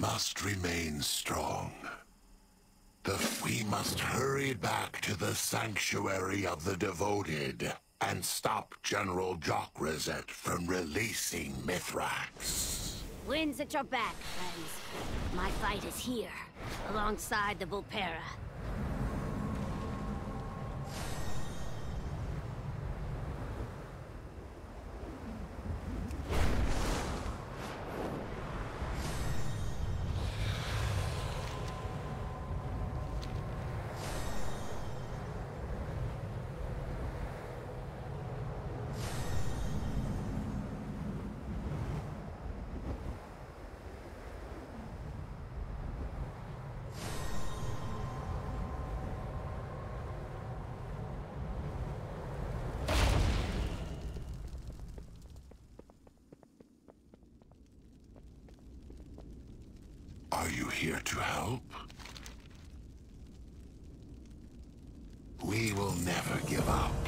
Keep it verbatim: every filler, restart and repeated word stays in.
must remain strong. The we must hurry back to the sanctuary of the devoted and stop General Jokrazet from releasing Mithrax. Wind's at your back, friends. My fight is here, alongside the Volpera. Are you here to help? We will never give up.